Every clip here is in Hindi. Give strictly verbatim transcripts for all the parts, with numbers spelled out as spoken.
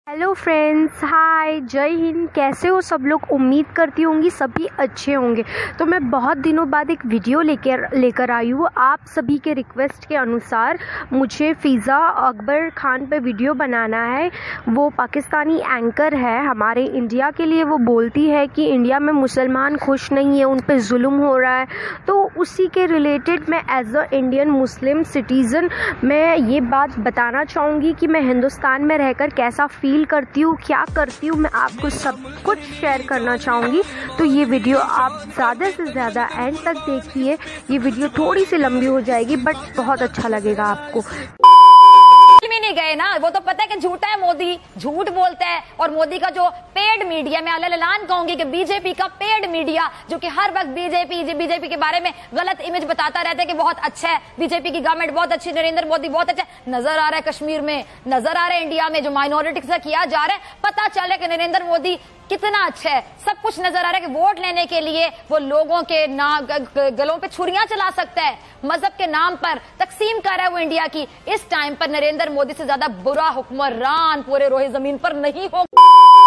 हेलो फ्रेंड्स, हाय, जय हिंद। कैसे हो सब लोग? उम्मीद करती होंगी सभी अच्छे होंगे। तो मैं बहुत दिनों बाद एक वीडियो लेकर लेकर आई हूँ। आप सभी के रिक्वेस्ट के अनुसार मुझे फ़िज़ा अकबर खान पे वीडियो बनाना है। वो पाकिस्तानी एंकर है हमारे इंडिया के लिए। वो बोलती है कि इंडिया में मुसलमान खुश नहीं है, उन पे जुल्म हो रहा है। तो उसी के रिलेटेड मैं as a Indian Muslim citizen मैं ये बात बताना चाहूँगी कि मैं हिंदुस्तान में रहकर कैसा फील करती हूँ, क्या करती हूँ, मैं आपको सब कुछ शेयर करना चाहूँगी। तो ये वीडियो आप ज़्यादा से ज़्यादा एंड तक देखिए। ये वीडियो थोड़ी सी लंबी हो जाएगी बट बहुत अच्छा लगेगा आपको। भी नहीं गए ना, वो तो पता है कि झूठा है, मोदी झूठ बोलता है। और मोदी का जो पेड मीडिया, मैं ऐलान कहूंगी कि बीजेपी का पेड मीडिया जो कि हर वक्त बीजेपी बीजेपी के बारे में गलत इमेज बताता रहता है कि बहुत अच्छा है, बीजेपी की गवर्नमेंट बहुत अच्छी, नरेंद्र मोदी बहुत अच्छा है। नजर आ रहा है कश्मीर में, नजर आ रहा है इंडिया में जो माइनॉरिटी से किया जा रहा है, पता चल रहा है कि नरेंद्र मोदी कितना अच्छा है। सब कुछ नजर आ रहा है कि वोट लेने के लिए वो लोगों के ना गलों पे छुरियां चला सकता है, मजहब के नाम पर तकसीम कर रहा है वो इंडिया की। इस टाइम पर नरेंद्र मोदी से ज्यादा बुरा हुक्मरान पूरे रोहे जमीन पर नहीं होगा।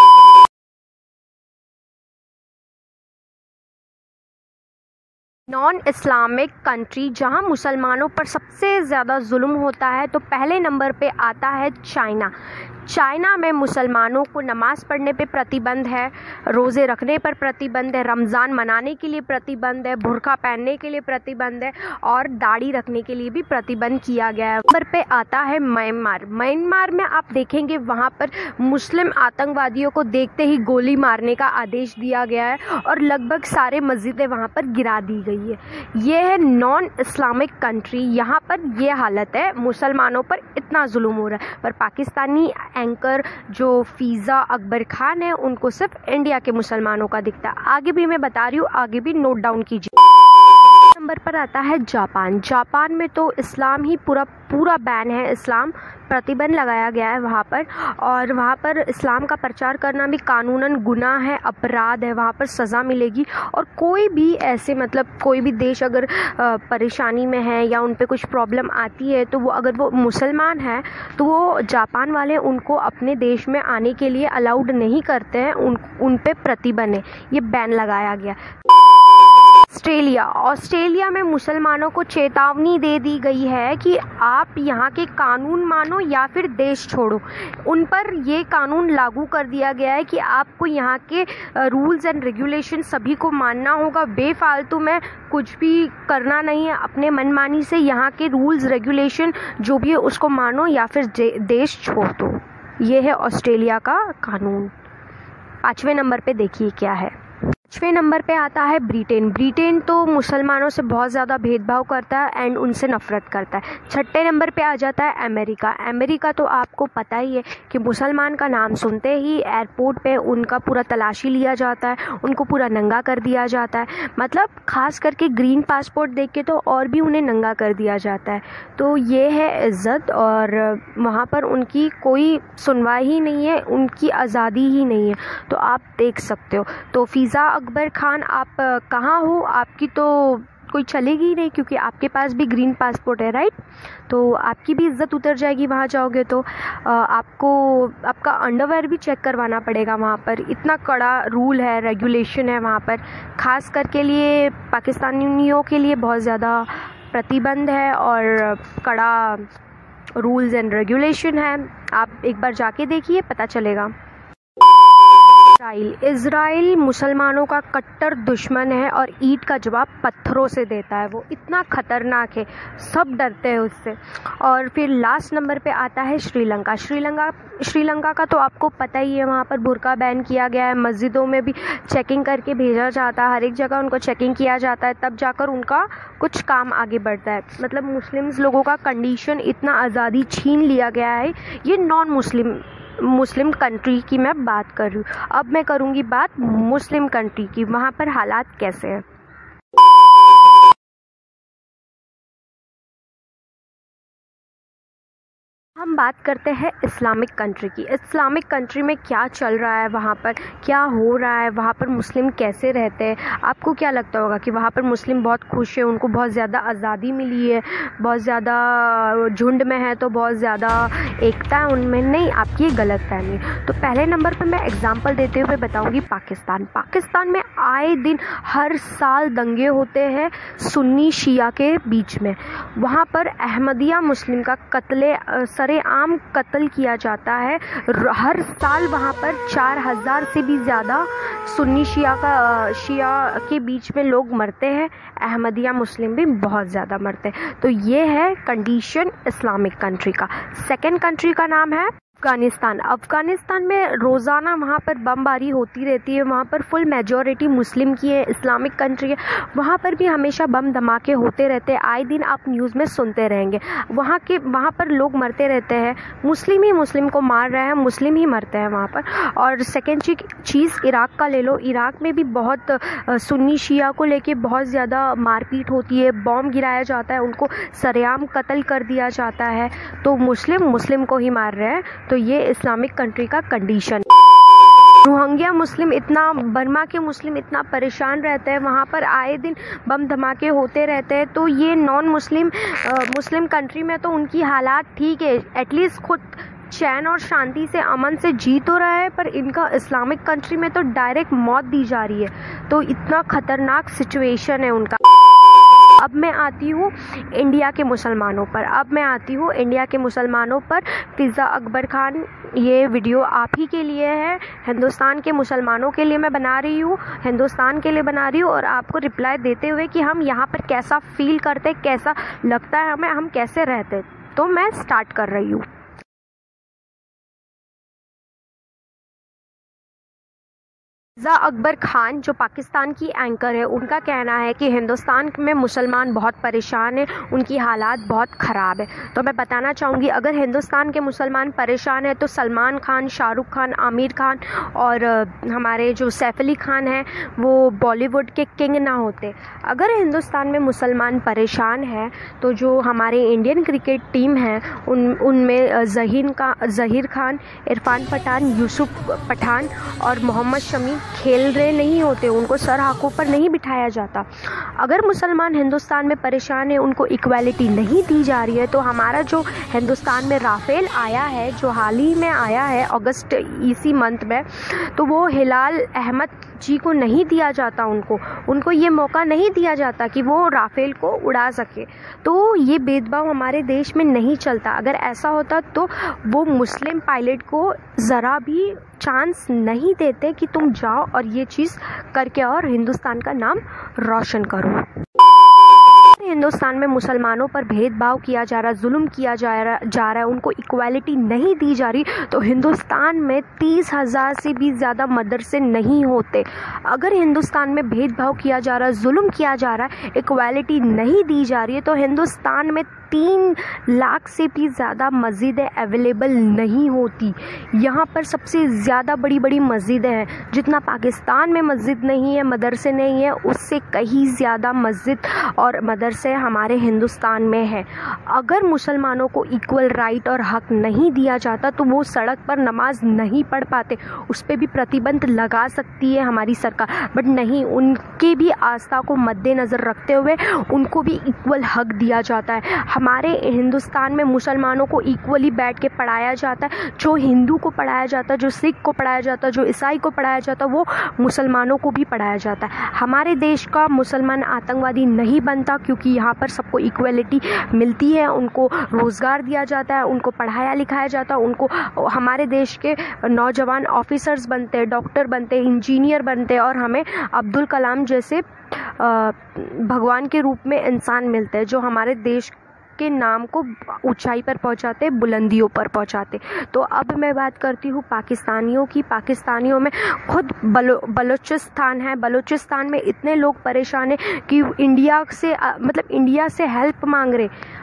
नॉन इस्लामिक कंट्री जहां मुसलमानों पर सबसे ज़्यादा जुल्म होता है तो पहले नंबर पे आता है चाइना। चाइना में मुसलमानों को नमाज़ पढ़ने पे प्रतिबंध है, रोज़े रखने पर प्रतिबंध है, रमज़ान मनाने के लिए प्रतिबंध है, बुर्का पहनने के लिए प्रतिबंध है और दाढ़ी रखने के लिए भी प्रतिबंध किया गया है। नंबर पे आता है म्यांमार। म्यांमार में आप देखेंगे वहाँ पर मुस्लिम आतंकवादियों को देखते ही गोली मारने का आदेश दिया गया है और लगभग सारे मस्जिदें वहाँ पर गिरा दी गई है। ये है नॉन इस्लामिक कंट्री, यहाँ पर ये हालत है, मुसलमानों पर इतना जुल्म हो रहा है। पर पाकिस्तानी एंकर जो फ़िज़ा अकबर खान है उनको सिर्फ इंडिया के मुसलमानों का दिखता है। आगे भी मैं बता रही हूँ, आगे भी नोट डाउन कीजिए। नंबर पर आता है जापान। जापान में तो इस्लाम ही पूरा पूरा बैन है, इस्लाम प्रतिबंध लगाया गया है वहाँ पर। और वहाँ पर इस्लाम का प्रचार करना भी कानूनन गुनाह है, अपराध है, वहाँ पर सज़ा मिलेगी। और कोई भी ऐसे मतलब कोई भी देश अगर परेशानी में है या उन पे कुछ प्रॉब्लम आती है तो वो अगर वो मुसलमान है तो वो जापान वाले उनको अपने देश में आने के लिए अलाउड नहीं करते हैं, उन उन पे प्रतिबंध है, ये बैन लगाया गया। ऑस्ट्रेलिया ऑस्ट्रेलिया में मुसलमानों को चेतावनी दे दी गई है कि आप यहाँ के कानून मानो या फिर देश छोड़ो। उन पर ये कानून लागू कर दिया गया है कि आपको यहाँ के रूल्स एंड रेगुलेशन सभी को मानना होगा, बेफालतू में कुछ भी करना नहीं है, अपने मनमानी से यहाँ के रूल्स रेगुलेशन जो भी है उसको मानो या फिर देश छोड़ दो। ये है ऑस्ट्रेलिया का कानून। पाँचवें नंबर पे देखिए क्या है। पाँचवें नंबर पे आता है ब्रिटेन। ब्रिटेन तो मुसलमानों से बहुत ज़्यादा भेदभाव करता है एंड उनसे नफ़रत करता है। छठे नंबर पे आ जाता है अमेरिका। अमेरिका तो आपको पता ही है कि मुसलमान का नाम सुनते ही एयरपोर्ट पे उनका पूरा तलाशी लिया जाता है, उनको पूरा नंगा कर दिया जाता है। मतलब ख़ास करके ग्रीन पासपोर्ट देख के तो और भी उन्हें नंगा कर दिया जाता है। तो ये है इज़्ज़त और वहाँ पर उनकी कोई सुनवाई ही नहीं है, उनकी आज़ादी ही नहीं है। तो आप देख सकते हो। तो फ़िज़ा अकबर खान, आप कहाँ हो? आपकी तो कोई चलेगी ही नहीं क्योंकि आपके पास भी ग्रीन पासपोर्ट है, राइट? तो आपकी भी इज़्ज़त उतर जाएगी वहाँ जाओगे तो। आपको आपका अंडरवेयर भी चेक करवाना पड़ेगा वहाँ पर। इतना कड़ा रूल है, रेगुलेशन है वहाँ पर। ख़ास करके लिए पाकिस्तानियों के लिए बहुत ज़्यादा प्रतिबंध है और कड़ा रूल्स एंड रेगुलेशन है। आप एक बार जाके देखिए, पता चलेगा। इज़राइल इज़राइल मुसलमानों का कट्टर दुश्मन है और ईंट का जवाब पत्थरों से देता है। वो इतना खतरनाक है, सब डरते हैं उससे। और फिर लास्ट नंबर पे आता है श्रीलंका। श्रीलंका श्रीलंका का तो आपको पता ही है, वहाँ पर बुर्का बैन किया गया है, मस्जिदों में भी चेकिंग करके भेजा जाता है, हर एक जगह उनको चेकिंग किया जाता है, तब जाकर उनका कुछ काम आगे बढ़ता है। मतलब मुस्लिम्स लोगों का कंडीशन इतना आज़ादी छीन लिया गया है। ये नॉन मुस्लिम मुस्लिम कंट्री की मैं बात कर रही हूँ। अब मैं करूँगी बात मुस्लिम कंट्री की, वहाँ पर हालात कैसे हैं। हम हम बात करते हैं इस्लामिक कंट्री की। इस्लामिक कंट्री में क्या चल रहा है, वहाँ पर क्या हो रहा है, वहाँ पर मुस्लिम कैसे रहते हैं। आपको क्या लगता होगा कि वहाँ पर मुस्लिम बहुत खुश है, उनको बहुत ज़्यादा आज़ादी मिली है, बहुत ज़्यादा झुंड में है तो बहुत ज़्यादा एकता है उनमें। नहीं, आपकी ये गलत फहमी। तो पहले नंबर पर मैं एग्जांपल देते हुए बताऊंगी पाकिस्तान। पाकिस्तान में आए दिन हर साल दंगे होते हैं सुन्नी शिया के बीच में। वहाँ पर अहमदिया मुस्लिम का कत्ले सरेआम कत्ल किया जाता है। हर साल वहाँ पर चार हज़ार से भी ज़्यादा सुन्नी शिया का शिया के बीच में लोग मरते हैं, अहमदिया मुस्लिम भी बहुत ज़्यादा मरते हैं। तो ये है कंडीशन इस्लामिक कंट्री का। सेकेंड कंट्री का नाम है अफ़गानिस्तान। अफ़गानिस्तान में रोज़ाना वहाँ पर बमबारी होती रहती है। वहाँ पर फुल मेजॉरिटी मुस्लिम की है, इस्लामिक कंट्री है। वहाँ पर भी हमेशा बम धमाके होते रहते हैं, आए दिन आप न्यूज़ में सुनते रहेंगे। वहाँ के वहाँ पर लोग मरते रहते हैं, मुस्लिम ही मुस्लिम को मार रहे हैं, मुस्लिम ही मरते हैं वहाँ पर। और सेकेंड चीज़ इराक़ का ले लो। इराक़ में भी बहुत सुन्नी शिया को लेके बहुत ज़्यादा मारपीट होती है, बॉम्ब गिराया जाता है, उनको सरेआम कत्ल कर दिया जाता है। तो मुस्लिम मुस्लिम को ही मार रहे हैं। तो ये इस्लामिक कंट्री का कंडीशन। रोहिंग्या मुस्लिम इतना, बर्मा के मुस्लिम इतना परेशान रहते हैं, वहाँ पर आए दिन बम धमाके होते रहते हैं। तो ये नॉन मुस्लिम मुस्लिम कंट्री में तो उनकी हालात ठीक है, एटलीस्ट खुद चैन और शांति से अमन से जी तो रहा है, पर इनका इस्लामिक कंट्री में तो डायरेक्ट मौत दी जा रही है। तो इतना ख़तरनाक सिचुएशन है उनका। अब मैं आती हूँ इंडिया के मुसलमानों पर अब मैं आती हूँ इंडिया के मुसलमानों पर। फ़िज़ा अकबर खान, ये वीडियो आप ही के लिए है, हिंदुस्तान के मुसलमानों के लिए मैं बना रही हूँ, हिंदुस्तान के लिए बना रही हूँ। और आपको रिप्लाई देते हुए कि हम यहाँ पर कैसा फ़ील करते, कैसा लगता है हमें, हम कैसे रहते। तो मैं स्टार्ट कर रही हूँ। फ़िज़ा अकबर खान जो पाकिस्तान की एंकर है, उनका कहना है कि हिंदुस्तान में मुसलमान बहुत परेशान हैं, उनकी हालात बहुत ख़राब है। तो मैं बताना चाहूँगी, अगर हिंदुस्तान के मुसलमान परेशान हैं तो सलमान खान, शाहरुख खान, आमिर खान और हमारे जो सैफ अली खान हैं वो बॉलीवुड के किंग ना होते। अगर हिंदुस्तान में मुसलमान परेशान है तो जो हमारे इंडियन क्रिकेट टीम है उन उनमें ज़हीर का ज़हीर खान, इरफान पठान, यूसुफ पठान और मोहम्मद शमी खेल रहे नहीं होते, उनको सर आंखों पर नहीं बिठाया जाता। अगर मुसलमान हिंदुस्तान में परेशान है, उनको इक्वालिटी नहीं दी जा रही है, तो हमारा जो हिंदुस्तान में राफेल आया है, जो हाल ही में आया है अगस्त इसी मंथ में, तो वो हिलाल अहमद जी को नहीं दिया जाता। उनको उनको ये मौका नहीं दिया जाता कि वो राफेल को उड़ा सके। तो ये भेदभाव हमारे देश में नहीं चलता। अगर ऐसा होता तो वो मुस्लिम पायलट को ज़रा भी चांस नहीं देते कि तुम जाओ और ये चीज़ करके और हिंदुस्तान का नाम रोशन करो। हिंदुस्तान में मुसलमानों पर भेदभाव किया जा रहा, जुल्म किया जा रहा जा रहा है उनको इक्वालिटी नहीं दी जा रही, तो हिंदुस्तान में तीस हज़ार से भी ज़्यादा मदरसे नहीं होते। अगर हिंदुस्तान में भेदभाव किया जा रहा, जुल्म किया जा रहा है, इक्वालिटी नहीं दी जा रही है, तो हिंदुस्तान में तीन लाख से भी ज़्यादा मस्जिदें अवेलेबल नहीं होती। यहाँ पर सबसे ज़्यादा बड़ी बड़ी मस्जिदें हैं। जितना पाकिस्तान में मस्जिद नहीं है, मदरसे नहीं है, उससे कहीं ज़्यादा मस्जिद और मदरसे हमारे हिंदुस्तान में है। अगर मुसलमानों को इक्वल राइट और हक नहीं दिया जाता तो वो सड़क पर नमाज नहीं पढ़ पाते। उस पर भी प्रतिबंध लगा सकती है हमारी सरकार, बट नहीं, उनके भी आस्था को मद्देनज़र रखते हुए उनको भी इक्वल हक दिया जाता है। हमारे हिंदुस्तान में मुसलमानों को इक्वली बैठ के पढ़ाया जाता है। जो हिंदू को पढ़ाया जाता है, जो सिख को पढ़ाया जाता है, जो ईसाई को पढ़ाया जाता है, वो मुसलमानों को भी पढ़ाया जाता है। हमारे देश का मुसलमान आतंकवादी नहीं बनता, क्योंकि यहाँ पर सबको इक्वलिटी मिलती है, उनको रोज़गार दिया जाता है, उनको पढ़ाया लिखाया जाता है, उनको हमारे देश के नौजवान ऑफिसर्स बनते हैं, डॉक्टर बनते हैं, इंजीनियर बनते हैं, और हमें अब्दुल कलाम जैसे भगवान के रूप में इंसान मिलते हैं, जो हमारे देश के नाम को ऊंचाई पर पहुंचाते, बुलंदियों पर पहुंचाते। तो अब मैं बात करती हूँ पाकिस्तानियों की। पाकिस्तानियों में खुद बलो बलूचिस्तान है। बलूचिस्तान में इतने लोग परेशान हैं कि इंडिया से मतलब इंडिया से हेल्प मांग रहे।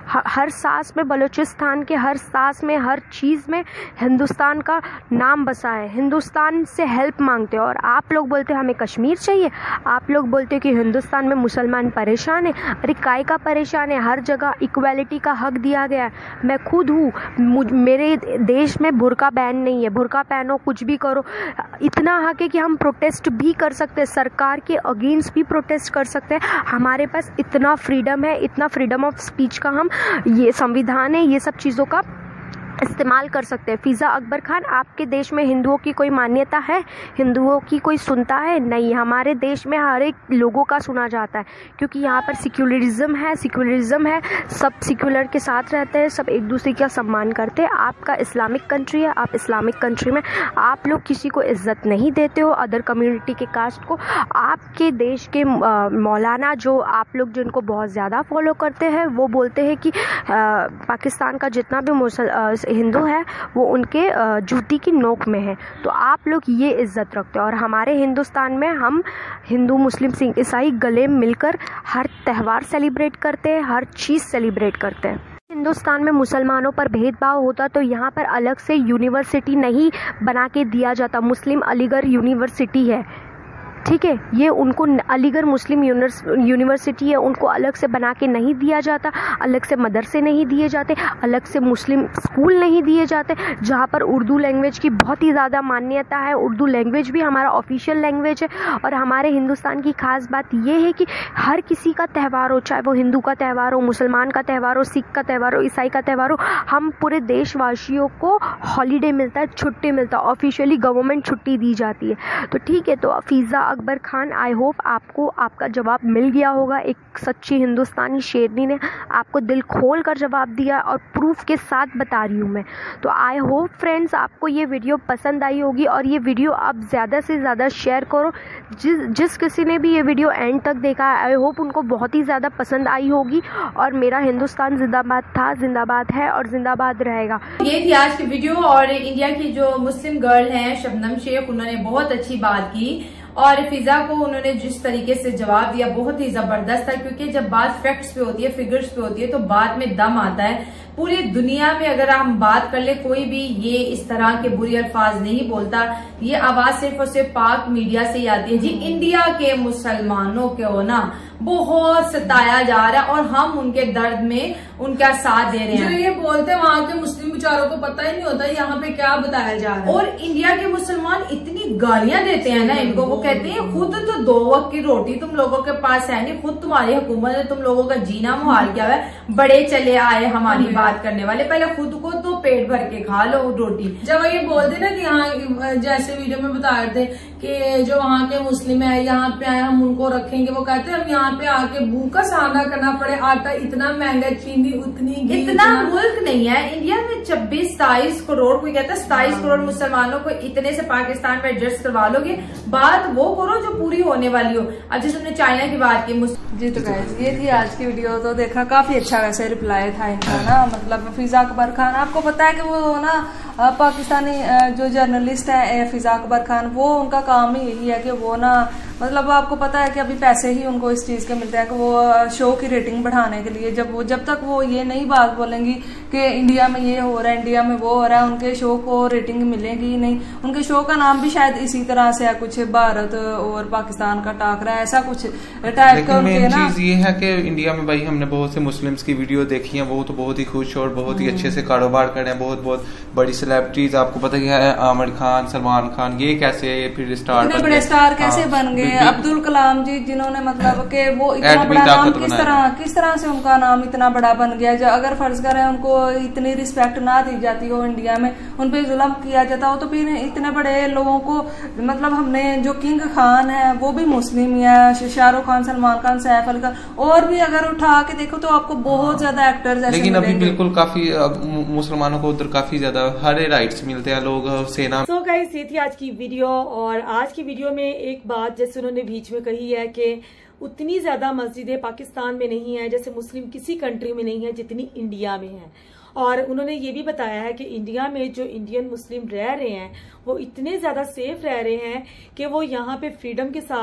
हर सांस में, बलूचिस्तान के हर सांस में, हर चीज़ में हिंदुस्तान का नाम बसा है। हिंदुस्तान से हेल्प मांगते हो और आप लोग बोलते हो हमें कश्मीर चाहिए। आप लोग बोलते हो कि हिंदुस्तान में मुसलमान परेशान है। अरे काय का परेशान है? हर जगह इक्वालिटी का हक दिया गया है। मैं खुद हूँ, मेरे देश में बुर्का बैन नहीं है। बुर्का पहनो, कुछ भी करो, इतना हक है कि हम प्रोटेस्ट भी कर सकते हैं, सरकार के अगेंस्ट भी प्रोटेस्ट कर सकते हैं। हमारे पास इतना फ्रीडम है, इतना फ्रीडम ऑफ स्पीच का हम, ये संविधान है, ये सब चीज़ों का इस्तेमाल कर सकते हैं। फ़िज़ा अकबर खान, आपके देश में हिंदुओं की कोई मान्यता है? हिंदुओं की कोई सुनता है? नहीं। हमारे देश में हर एक लोगों का सुना जाता है, क्योंकि यहाँ पर सिक्युलरिज्म है, सिक्युलरिज्म है, सब सिक्युलर के साथ रहते हैं, सब एक दूसरे का सम्मान करते हैं। आपका इस्लामिक कंट्री है, आप इस्लामिक कंट्री में आप लोग किसी को इज्जत नहीं देते हो, अदर कम्युनिटी के कास्ट को। आपके देश के मौलाना जो आप लोग जिनको बहुत ज़्यादा फॉलो करते हैं, वो बोलते हैं कि आ, पाकिस्तान का जितना भी मुसल हिंदू है वो उनके जूती की नोक में है। तो आप लोग ये इज्जत रखते हो, और हमारे हिंदुस्तान में हम हिंदू, मुस्लिम, सिख, ईसाई गले मिलकर हर त्यौहार सेलिब्रेट करते हैं, हर चीज़ सेलिब्रेट करते हैं। हिंदुस्तान में मुसलमानों पर भेदभाव होता तो यहाँ पर अलग से यूनिवर्सिटी नहीं बना के दिया जाता। मुस्लिम अलीगढ़ यूनिवर्सिटी है, ठीक है, ये उनको अलीगढ़ मुस्लिम यूनिवर्सिटी है, उनको अलग से बना के नहीं दिया जाता, अलग से मदरसे नहीं दिए जाते, अलग से मुस्लिम स्कूल नहीं दिए जाते, जहाँ पर उर्दू लैंग्वेज की बहुत ही ज़्यादा मान्यता है। उर्दू लैंग्वेज भी हमारा ऑफिशियल लैंग्वेज है। और हमारे हिंदुस्तान की खास बात ये है कि हर किसी का त्यौहार हो, चाहे वो हिंदू का त्यौहार हो, मुसलमान का त्यौहार हो, सिख का त्यौहार हो, ईसाई का त्यौहार हो, हम पूरे देशवासियों को हॉलीडे मिलता है, छुट्टी मिलता है, ऑफिशियली गवर्नमेंट छुट्टी दी जाती है। तो ठीक है, तो फ़िज़ा अकबर खान, आई होप आपको आपका जवाब मिल गया होगा। एक सच्ची हिंदुस्तानी शेरनी ने आपको दिल खोल कर जवाब दिया और प्रूफ के साथ बता रही हूँ मैं। तो आई होप फ्रेंड्स आपको ये वीडियो पसंद आई होगी, और ये वीडियो आप ज़्यादा से ज़्यादा शेयर करो। जिस जिस किसी ने भी ये वीडियो एंड तक देखा है, आई होप उनको बहुत ही ज़्यादा पसंद आई होगी। और मेरा हिंदुस्तान जिंदाबाद था, जिंदाबाद है और जिंदाबाद रहेगा। ये थी आज की वीडियो। और इंडिया की जो मुस्लिम गर्ल हैं शबनम शेख, उन्होंने बहुत अच्छी बात की, और फिजा को उन्होंने जिस तरीके से जवाब दिया बहुत ही जबरदस्त था। क्योंकि जब बात फैक्ट्स पे होती है, फिगर्स पे होती है, तो बात में दम आता है। पूरी दुनिया में अगर हम बात कर ले, कोई भी ये इस तरह के बुरे अल्फाज नहीं बोलता। ये आवाज सिर्फ और सिर्फ पाक मीडिया से ही आती है। जी, इंडिया के मुसलमानों को ना बहुत सताया जा रहा है, और हम उनके दर्द में उनका साथ दे रहे हैं। जो ये बोलते हैं वहाँ के मुस्लिम बेचारों को पता ही नहीं होता यहाँ पे क्या बताया जा रहा है। और इंडिया के मुसलमान इतनी गालियां देते हैं ना इनको, वो कहते हैं खुद तो दो वक्त की रोटी तुम लोगों के पास है नहीं, खुद तुम्हारी हुकूमत ने तुम लोगों का जीना मुहाल किया है, बड़े चले आए हमारी बात करने वाले, पहले खुद को तो पेट भर के खा लो रोटी। जब ये बोलते ना कि यहाँ जैसे वीडियो में बता रहे थे कि जो वहाँ के मुस्लिम है यहाँ पे आए हम उनको रखेंगे, वो कहते हैं हम यहाँ पे आके भूख का सामना करना पड़े, आटा इतना महंगा, चीनी उतनी, इतना मुल्क नहीं है इंडिया में। छब्बीस सताईस करोड़, कोई कहता है सताईस करोड़ मुसलमानों को इतने से पाकिस्तान में एडजस्ट करवा लोगे। बात वो करो जो पूरी होने वाली हो। अब जैसे हमने चाइना की बात की। जी तो गाइस ये थी आज की वीडियो। तो देखा काफी अच्छा वैसे रिप्लाई था इनका ना, मतलब फिजा अकबर खान, आपको पता है कि वो ना पाकिस्तानी जो जर्नलिस्ट है फिजा अकबर खान, वो उनका काम ही यही है कि वो ना, मतलब आपको पता है कि अभी पैसे ही उनको इस चीज के मिलते हैं कि वो शो की रेटिंग बढ़ाने के लिए, जब वो जब तक वो ये नई बात बोलेंगी कि इंडिया में ये हो रहा है, इंडिया में वो हो रहा है, उनके शो को रेटिंग मिलेगी नहीं। उनके शो का नाम भी शायद इसी तरह से है, कुछ भारत और पाकिस्तान का टाकरा, ऐसा कुछ टाइप का उनके ना। चीज ये है कि इंडिया में भाई हमने बहुत से मुस्लिम्स की वीडियो देखी है, वो तो बहुत ही खुश और बहुत ही अच्छे से कारोबार कर रहे हैं, बहुत बहुत बड़ी सेलिब्रिटीज, आपको पता है आमिर खान, सलमान खान, ये कैसे फिर स्टार बड़े स्टार कैसे बन गए। अब्दुल कलाम जी, जिन्होंने मतलब कि वो इतना बड़ा नाम किस तरह किस तरह से उनका नाम इतना बड़ा बन गया। जो अगर फर्ज करें उनको इतनी रिस्पेक्ट ना दी जाती हो, इंडिया में उन पे जुल्म किया जाता हो, तो फिर इतने बड़े लोगों को, मतलब हमने जो किंग खान है वो भी मुस्लिम ही है, शाहरुख खान, सलमान खान, सैफ अली खान, और भी अगर उठा के देखो तो आपको बहुत ज्यादा एक्टर्स ऐसे लेकिन अभी बिल्कुल काफी मुसलमानों को उधर काफी ज्यादा हर राइट्स मिलते हैं, लोग सेना। तो गाइस ये थी आज की वीडियो। और आज की वीडियो में एक बात जैसे उन्होंने बीच में कही है कि उतनी ज्यादा मस्जिदें पाकिस्तान में नहीं है जैसे मुस्लिम किसी कंट्री में नहीं है जितनी इंडिया में है। और उन्होंने ये भी बताया है कि इंडिया में जो इंडियन मुस्लिम रह रहे हैं वो इतने ज्यादा सेफ रह रहे हैं कि वो यहाँ पे फ्रीडम के साथ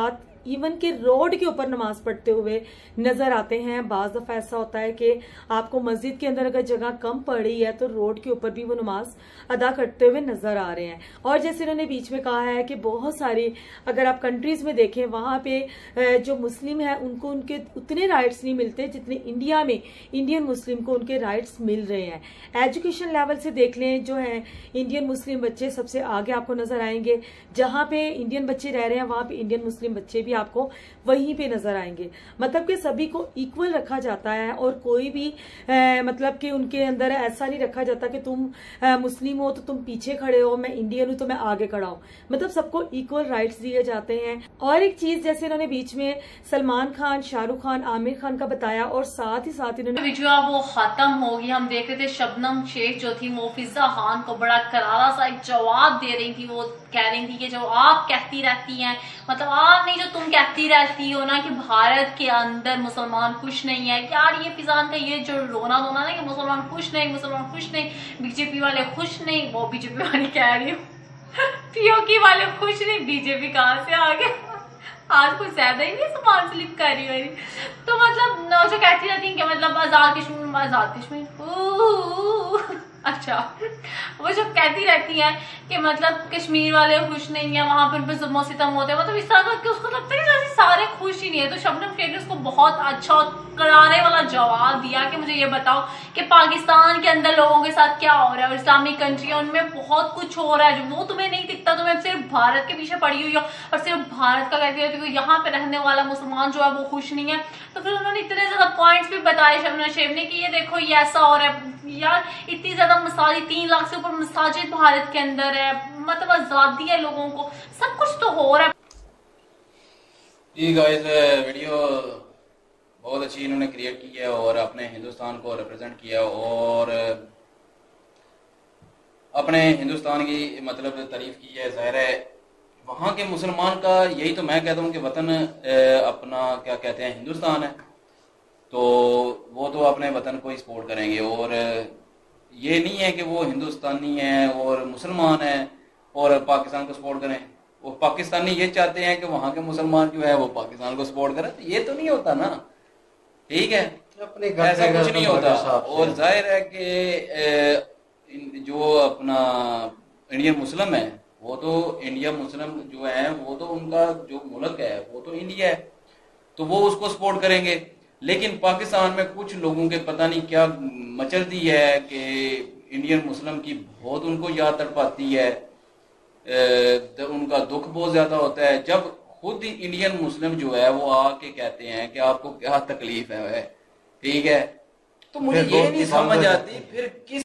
इवन के रोड के ऊपर नमाज पढ़ते हुए नजर आते हैं। बाज दफा ऐसा होता है कि आपको मस्जिद के अंदर अगर जगह कम पड़ रही है तो रोड के ऊपर भी वो नमाज अदा करते हुए नजर आ रहे हैं। और जैसे उन्होंने बीच में कहा है कि बहुत सारी अगर आप कंट्रीज में देखें वहां पे जो मुस्लिम है उनको उनके उतने राइट्स नहीं मिलते जितने इंडिया में इंडियन मुस्लिम को उनके राइट्स मिल रहे हैं। एजुकेशन लेवल से देख लें, जो है इंडियन मुस्लिम बच्चे सबसे आगे आपको नजर आएंगे। जहां पे इंडियन बच्चे रह रहे हैं वहां पे इंडियन मुस्लिम बच्चे भी आपको वहीं पे नजर आएंगे। मतलब कि सभी को इक्वल रखा जाता है और कोई भी आ, मतलब कि उनके अंदर ऐसा नहीं रखा जाता कि तुम आ, मुस्लिम हो तो तुम पीछे खड़े हो, मैं इंडियन हूं तो मैं आगे खड़ा हूं। मतलब सबको इक्वल राइट्स दिए जाते हैं। और एक चीज जैसे इन्होंने बीच में सलमान खान, शाहरुख खान, आमिर खान का बताया और साथ ही साथ इन्होंने वीडियो वो खत्म होगी। हम देख रहे थे शबनम शेख जो थी वो फिजा खान को बड़ा करारा सा एक जवाब दे रही थी। वो कह रही थी कि जो आप कहती रहती हैं, मतलब आप नहीं जो तुम कहती रहती हो ना कि भारत के अंदर मुसलमान खुश नहीं है। यार ये फिजान का ये जो रोना धोना ना कि मुसलमान खुश नहीं, मुसलमान खुश नहीं, बीजेपी वाले खुश नहीं, वो बीजेपी वाली कह रही हूँ पीओके वाले खुश नहीं, बीजेपी कहाँ से आ गया, आज कुछ ज्यादा ही नहीं समान स्लिप कर रही मेरी। तो मतलब जो कहती रहती है कि मतलब आजाद कश्मीर, आजाद कश्मीर अच्छा वो जो कहती रहती है कि मतलब कश्मीर वाले खुश नहीं है, वहां पर भी जुल्म सितम होते हैं, मतलब इस तरह का कि उसको लगता है कि जैसे सारे खुश ही नहीं है। तो शबनम शेख ने उसको बहुत अच्छा और करारे वाला जवाब दिया कि मुझे ये बताओ कि पाकिस्तान के अंदर लोगों के साथ क्या हो रहा है और इस्लामिक कंट्री है उनमें बहुत कुछ हो रहा है जो वो तुम्हें नहीं दिखता। तुम्हें सिर्फ भारत के पीछे पड़ी हुई हो और सिर्फ भारत का कहती रहती हो, यहाँ पे रहने वाला मुसलमान जो है वो खुश नहीं है। तो फिर उन्होंने इतने ज्यादा पॉइंट्स भी बताए शबनम शेख ने कि ये देखो ये ऐसा हो रहा है। यार इतनी ज्यादा मसाजिद, तीन लाख से ऊपर मसाजिद भारत के अंदर है, मतलब आजादी है लोगों को, सब कुछ तो हो रहा है। जी गाइस, वीडियो बहुत अच्छी इन्होंने क्रिएट की है और अपने हिंदुस्तान को रिप्रेजेंट किया और अपने हिंदुस्तान की मतलब तारीफ की है। जाहिर है वहाँ के मुसलमान का यही तो मैं कहता हूँ कि वतन अपना क्या कहते हैं हिंदुस्तान है, तो वो तो अपने वतन को ही सपोर्ट करेंगे। और ये नहीं है कि वो हिंदुस्तानी है और मुसलमान है और पाकिस्तान को सपोर्ट करें। वो पाकिस्तानी ये चाहते हैं कि वहाँ के मुसलमान जो है वो पाकिस्तान को सपोर्ट करें, तो ये तो नहीं होता ना, ठीक है, अपने ऐसा कुछ नहीं होता। और जाहिर है कि जो अपना इंडियन मुस्लिम है वो तो इंडिया मुस्लिम जो है वो तो उनका जो मुल्क है वो तो इंडिया है, तो वो उसको सपोर्ट करेंगे। लेकिन पाकिस्तान में कुछ लोगों के पता नहीं क्या मचल दी है कि इंडियन मुस्लिम की बहुत उनको याद तड़पाती है, तो उनका दुख बहुत ज्यादा होता है जब खुद ही इंडियन मुस्लिम जो है वो आके कहते हैं कि आपको क्या तकलीफ है, ठीक है। तो मुझे ये नहीं समझ आती फिर किस